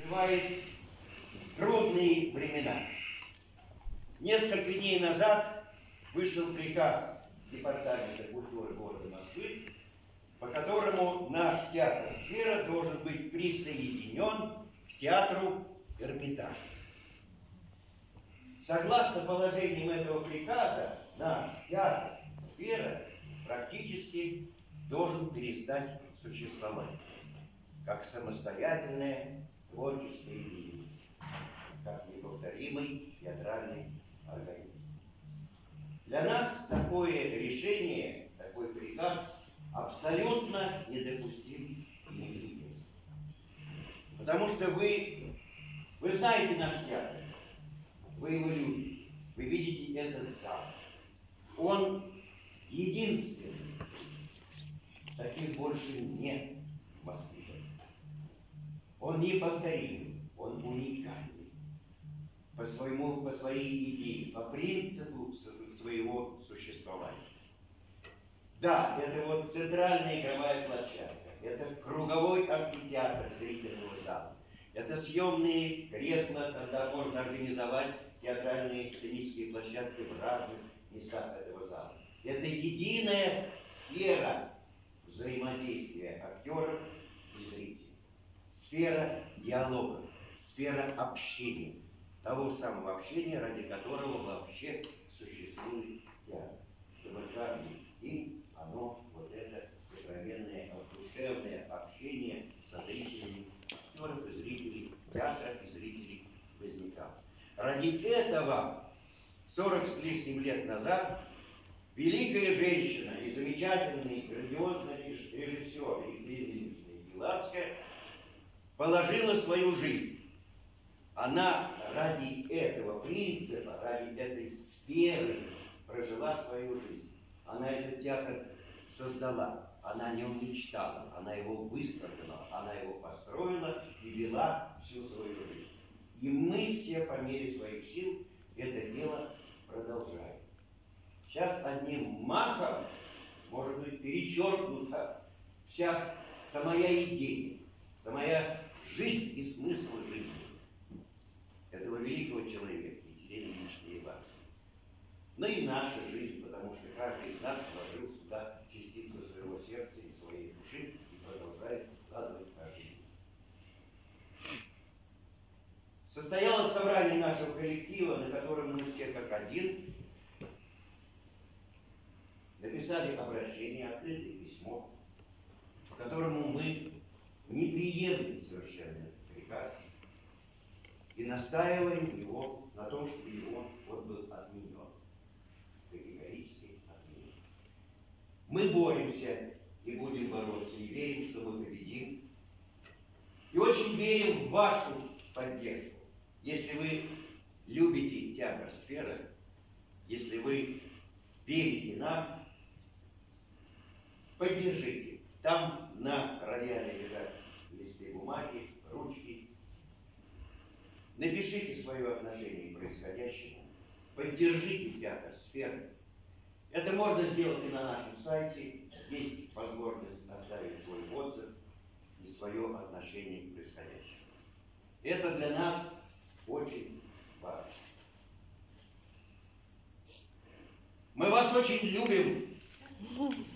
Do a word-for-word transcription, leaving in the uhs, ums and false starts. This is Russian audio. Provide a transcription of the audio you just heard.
бывают трудные времена. Несколько дней назад вышел приказ Департамента культуры города Москвы, по которому наш театр «Сфера» должен быть присоединен к театру «Эрмитаж». Согласно положениям этого приказа, наш театр «Сфера» практически должен перестать существовать как самостоятельная творческая единица, как неповторимый театральный организм. Для нас такое решение, такой приказ абсолютно недопустим и неприемлем. Потому что вы, вы знаете наш театр, вы его любите, вы видите этот зал. Он единственный, таких больше нет в Москве. Он неповторимый, он уникальный по своему, по своей идее, по принципу своего существования. Да, это вот центральная игровая площадка, это круговой амфитеатр зрительного зала, это съемные кресла, когда можно организовать театральные сценические площадки в разных местах этого зала. Это единая сфера взаимодействия актеров и зрителей. Сфера диалога, сфера общения, того самого общения, ради которого вообще существует театр. Чтобы каждый день оно, вот это сокровенное, душевное общение со зрителями, актеров и зрителей театра и зрителей возникало. Ради этого сорок с лишним лет назад великая женщина и замечательный, грандиозный режиссер Екатерина Ильинична положила свою жизнь. Она ради этого принципа, ради этой сферы прожила свою жизнь. Она этот театр создала, она о нем мечтала, она его выстроила, она его построила и вела всю свою жизнь. И мы все по мере своих сил это дело продолжаем. Сейчас одним махом может быть перечеркнута вся самая идея, самая жизнь и смысл жизни этого великого человека, Екатерины Ильиничны Ивановны. Но и наша жизнь, потому что каждый из нас вложил сюда частицу своего сердца и своей души и продолжает вкладывать каждый день. Состоялось собрание нашего коллектива, на котором мы все как один написали обращение, открытое письмо, по которому мы не приемлем совершенно этот приказ и настаиваем его на том, чтобы его вот был отменен, категорически отменен. Мы боремся и будем бороться, и верим, что мы победим. И очень верим в вашу поддержку. Если вы любите театр «Сфера», если вы верите нам, поддержите. Там на рояле лежат листы бумаги, ручки. Напишите свое отношение к происходящему. Поддержите театр «Сфера». Это можно сделать и на нашем сайте. Есть возможность оставить свой отзыв и свое отношение к происходящему. Это для нас очень важно. Мы вас очень любим.